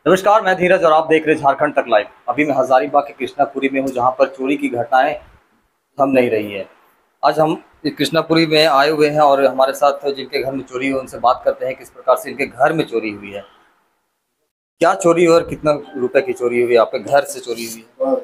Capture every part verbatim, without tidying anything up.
नमस्कार, मैं धीरज और आप देख रहे हैं झारखंड तक लाइव। अभी मैं हजारीबाग के कृष्णापुरी में हूँ, जहाँ पर चोरी की घटनाएं थम नहीं रही है। आज हम कृष्णापुरी में आए हुए हैं और हमारे साथ जिनके घर में चोरी हुई उनसे बात करते हैं किस प्रकार से इनके घर में चोरी हुई है, क्या चोरी हुई और कितना रुपए की चोरी हुई, आपके घर से चोरी हुई है।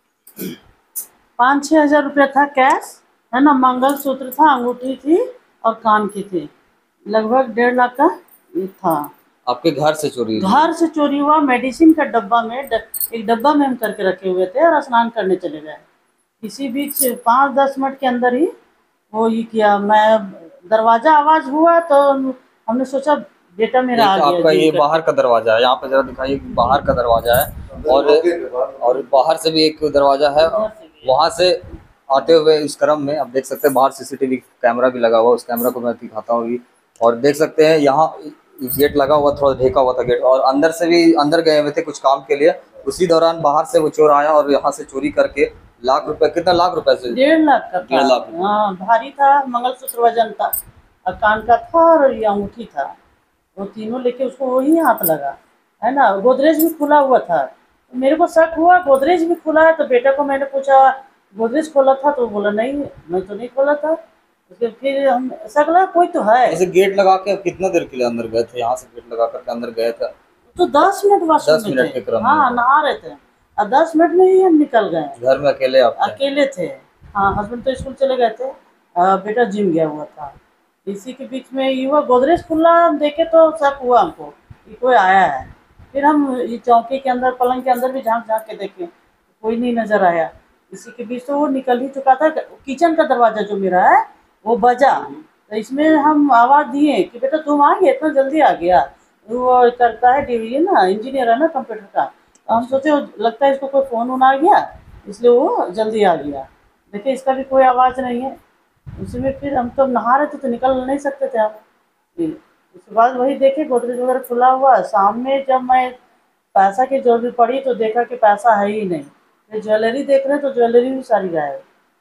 पाँच छः हजार रुपया था कैश, है ना। मंगलसूत्र था, अंगूठी थी और कान की थी। लगभग डेढ़ लाख का ये था। आपके घर से चोरी हुई है? घर से चोरी हुआ। मेडिसिन का डब्बा में ड, एक डब्बा में हम करके रखे हुए थे और स्नान करने चले गए। इसी बीच पाँच दस मिनट के अंदर ही वो ये किया। मैं दरवाजा आवाज हुआ तो हमने सोचा बेटा मेरा आ एक गया आपका जिम ये करके। बाहर का दरवाजा है, यहाँ पे जरा दिखाइए कि बाहर का दरवाजा है और और बाहर से भी एक दरवाजा है। वहां से आते हुए इस क्रम में आप देख सकते हैं बाहर सीसीटीवी कैमरा भी लगा हुआ, उस कैमरा को मैं दिखाता हूँ अभी। और देख सकते हैं यहाँ गेट लगा हुआ, थोड़ा ढेका हुआ था गेट, और अंदर से भी अंदर गए हुए थे कुछ काम के लिए। उसी दौरान बाहर से वो चोर आया और यहाँ से चोरी करके लाख रुपए, कितना लाख रुपए से? डेढ़ लाख का डेढ़ था। लाख रुपए। हाँ, भारी था। मंगलसूत्र वजन था और कान का था और ये अंगूठी था। वो तीनों लेके उसको वही हाथ लगा, है ना। गोदरेज भी खुला हुआ था। तो मेरे को शक हुआ गोदरेज भी खुला है, तो बेटा को मैंने पूछा गोदरेज खोला था, तो बोला नहीं मैं तो नहीं खोला था। उसके फिर हम शक लगा कोई तो है। ऐसे गेट लगा के कितना देर के लिए अंदर गए थे? यहाँ से गेट लगा करके अंदर गए थे? तो दस मिनट वॉशरूम दस में थे। मिनट के क्रम में हाँ, हुआ। नहा रहे थे और दस मिनट में ही हम निकल गए। घर में अकेले आप थे? अकेले थे। हाँ, हस्बैंड तो स्कूल चले गए थे, अ, बेटा जिम गया हुआ था। इसी के बीच में ये हुआ, गोदरेज खुला हम देखे तो शक हुआ हमको कि कोई आया है। फिर हम ये चौकी के अंदर, पलंग के अंदर भी झांक झांक के देखे, कोई नहीं नजर आया। इसी के बीच तो वो निकल ही चुका था। किचन का दरवाजा जो मेरा है वो बजा, तो इसमें हम आवाज दिए कि बेटा तुम आ गए, इतना जल्दी आ गया। वो करता है डिवीजन ना, इंजीनियर है ना कंप्यूटर का। तो हम सोचे लगता है इसको कोई फोन वोन आ गया, इसलिए वो जल्दी आ गया। देखिए इसका भी कोई आवाज़ नहीं है। उसी में फिर हम तो नहा रहे थे तो निकल नहीं सकते थे हम। फिर उसके बाद वही देखे गोदरेज वगैरह खुला हुआ। शाम में जब मैं पैसा की जरूरत पड़ी तो देखा कि पैसा है ही नहीं। फिर ज्वेलरी देख रहे तो ज्वेलरी भी सारी गायब।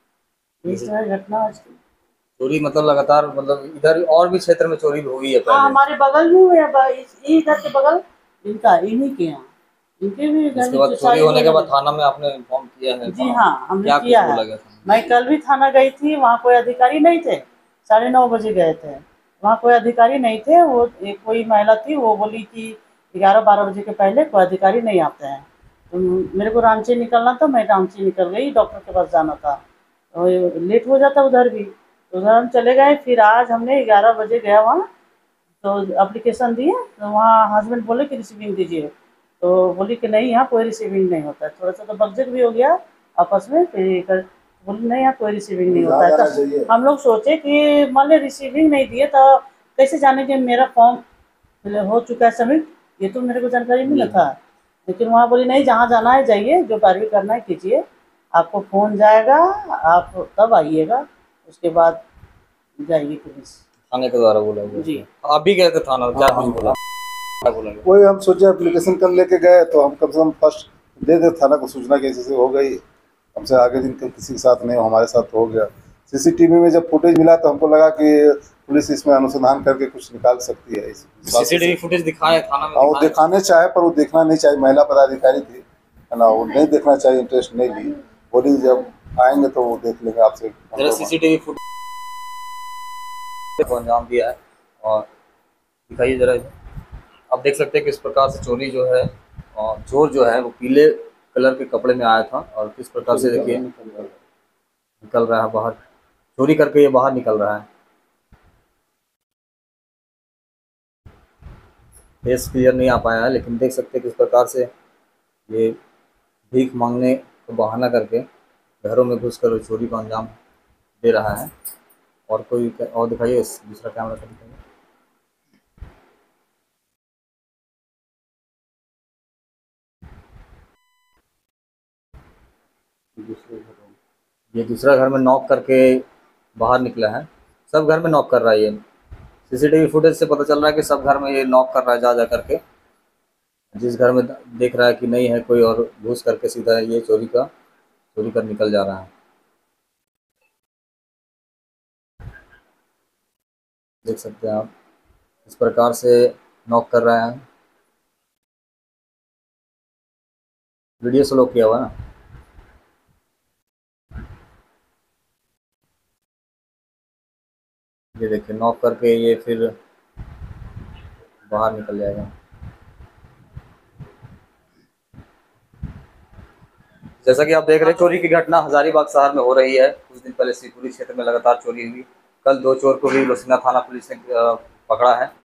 यही जैसे सब है घटना आज की। चोरी मतलब लगातार, मतलब इधर और भी क्षेत्र में चोरी हुई है हाँ, पहले? हमारे बगल में हुए हैं, ब- इस- ये इधर के बगल इनका, इन्हीं के यहाँ, इनके भी घर उसके में बाद जो चोरी सारी होने के बाद ज्वेलरी। थाना में आपने इन्फॉर्म किया है? जी वहाँ हाँ, हमने क्या कुछ किया है। बोला गया था? मैं कल भी थाना गई थी, वहाँ कोई अधिकारी नहीं थे। साढ़े नौ बजे गए थे, वहाँ कोई अधिकारी नहीं थे। वो एक कोई महिला थी, वो बोली कि ग्यारह बारह बजे के पहले कोई अधिकारी नहीं आते हैं। तो मेरे को रांची निकलना था, मैं रांची निकल गई, डॉक्टर के पास जाना था। तो लेट हो जाता उधर भी, तो उधर हम चले गए। फिर आज हमने ग्यारह बजे गया वहाँ, तो एप्लीकेशन दिए। तो वहाँ हस्बैंड बोले कि रिसीविंग दीजिए, तो बोली कि नहीं यहाँ कोई रिसीविंग नहीं होता है। थोड़ा सा तो बकझक भी हो गया आपस में। फिर कर बोली नहीं यहाँ कोई रिसीविंग नहीं होता है। तो हम लोग सोचे कि मान ली रिसीविंग नहीं दिए तो कैसे जाने कि मेरा फॉर्म हो चुका है सबमिट, ये तो मेरे को जानकारी नहीं ना था। लेकिन वहाँ बोली नहीं, जहाँ जाना है जाइए, जो कार्रवाई करना है कीजिए, आपको फ़ोन जाएगा, आप तब आइएगा, उसके बाद जाएगी पुलिस। थाने के द्वारा बोला गया जी। था? आप भी गए थे थाना, क्या कुछ बोला, क्या बोला गया? वही हम सोचे एप्लीकेशन कर लेके गए तो हम कम से कम फर्स्ट दे दे थाना को सूचना कि ऐसे ऐसे हो गई। हमसे आगे दिन कल किसी के साथ नहीं हो, हमारे साथ हो गया। सीसीटीवी में जब फुटेज मिला तो हमको लगा कि पुलिस इसमें अनुसंधान करके कुछ निकाल सकती है। इस हिसाब से सीसीटीवी फुटेज दिखाए थाना में? हाँ, वो दिखाए? दिखाने चाहे पर वो देखना नहीं चाहिए। महिला पदाधिकारी थी, है ना, वो नहीं देखना चाहिए, इंटरेस्ट नहीं ली। बोली जब आएंगे तो वो देख लेंगे आपसे। जरा सीसीटीवी फुटेज को अंजाम दिया है और दिखाइए जरा। आप देख सकते हैं कि इस प्रकार से चोरी जो है, और चोर जो है वो पीले कलर के कपड़े में आया था और किस प्रकार से देखिए निकल रहा है बाहर, चोरी करके ये बाहर निकल रहा है। फेस क्लियर नहीं आ पाया है, लेकिन देख सकते हैं किस प्रकार से ये भीख मांगने को बहाना करके घरों में घुसकर चोरी को अंजाम दे रहा है। और कोई और दिखाइए, इस दूसरा कैमरा का दिखाइए। दूसरे घर में, ये दूसरा घर में नॉक करके बाहर निकला है। सब घर में नॉक कर रहा है ये। सीसीटीवी फुटेज से पता चल रहा है कि सब घर में ये नॉक कर रहा है जा जा करके। जिस घर में देख रहा है कि नहीं है कोई, और घुस करके सीधा ये चोरी का चोरी कर निकल जा रहा है। देख सकते हैं आप इस प्रकार से नॉक कर रहा है। वीडियो स्लो किया हुआ ना। ये देखिए नॉक करके ये फिर बाहर निकल जाएगा। जैसा कि आप देख रहे हैं चोरी की घटना हजारीबाग शहर में हो रही है। कुछ दिन पहले शिवपुरी क्षेत्र में लगातार चोरी हुई। कल दो चोर को भी लोसिना थाना पुलिस ने अ, पकड़ा है।